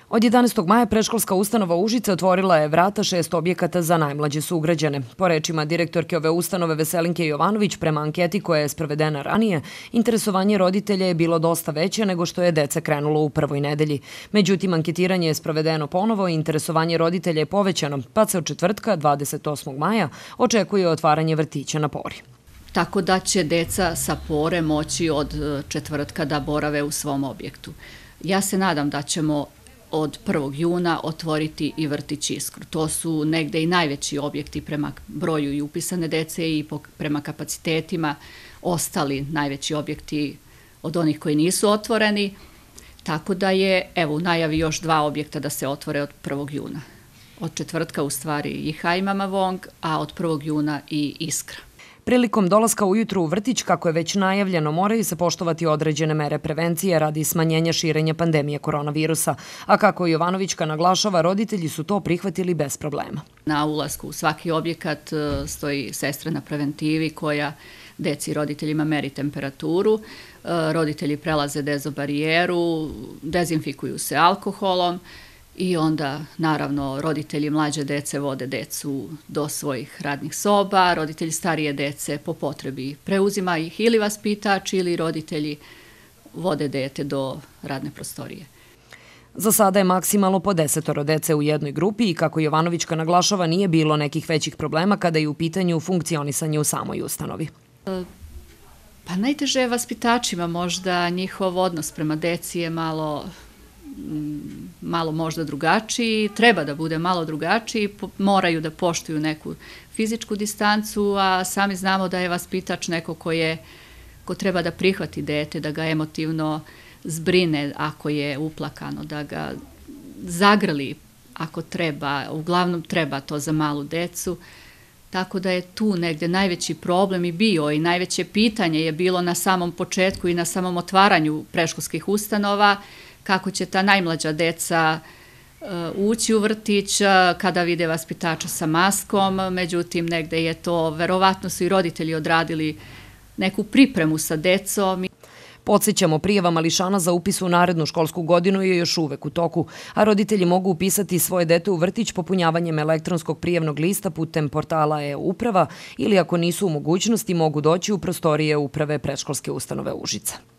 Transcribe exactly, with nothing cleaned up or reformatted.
Od jedanaestog maja predškolska ustanova Užice otvorila je vrata šest objekata za najmlađe sugrađane. Po rečima direktorke ove ustanove Veselinke Jovanović, prema anketi koja je sprovedena ranije, interesovanje roditelja je bilo dosta veće nego što je deca krenulo u prvoj nedelji. Međutim, anketiranje je sprovedeno ponovo i interesovanje roditelja je povećano, pa se od četvrtka, dvadeset osmog maja, očekuje otvaranje vrtića na Pori. Tako da će deca sa Pore moći od četvrtka da borave u svom objektu. Ja se nadam da ćemo od prvog juna otvoriti i vrtić Iskru. To su negde i najveći objekti prema broju i upisane dece i prema kapacitetima, ostali najveći objekti od onih koji nisu otvoreni, tako da je, evo, u najavi još dva objekta da se otvore od prvog juna. Od četvrtka u stvari i Hajmama Vong, a od prvog juna i Iskra. Prilikom dolaska ujutru u vrtić, kako je već najavljeno, moraju se poštovati određene mere prevencije radi smanjenja širenja pandemije koronavirusa, a kako Jovanovićka naglašava, roditelji su to prihvatili bez problema. Na ulasku u svaki objekat stoji sestra na preventivi koja deci i roditeljima meri temperaturu, roditelji prelaze dezobarijeru, dezinfikuju se alkoholom, i onda, naravno, roditelji mlađe dece vode decu do svojih radnih soba, roditelji starije dece po potrebi preuzima ih ili vaspitač ili roditelji vode dete do radne prostorije. Za sada je maksimalno po desetoro dece u jednoj grupi i, kako Jovanovićka naglašava, nije bilo nekih većih problema kada je u pitanju funkcionisanje u samoj ustanovi. Pa najteže je vaspitačima, možda njihov odnos prema deci je malo... malo možda drugačiji, treba da bude malo drugačiji, moraju da poštuju neku fizičku distancu, a sami znamo da je vaspitač neko ko je, ko treba da prihvati dete, da ga emotivno zbrine ako je uplakano, da ga zagrli ako treba, uglavnom treba to za malu decu, tako da je tu negde najveći problem i bio i najveće pitanje je bilo na samom početku i na samom otvaranju predškolskih ustanova, kako će ta najmlađa deca ući u vrtić kada vide vaspitača sa maskom, međutim negde je to, verovatno su i roditelji odradili neku pripremu sa decom. Podsjećamo, prijava mališana za upis u narednu školsku godinu je još uvek u toku, a roditelji mogu upisati svoje dete u vrtić popunjavanjem elektronskog prijavnog lista putem portala e-uprava ili, ako nisu u mogućnosti, mogu doći u prostorije uprave predškolske ustanove Užice.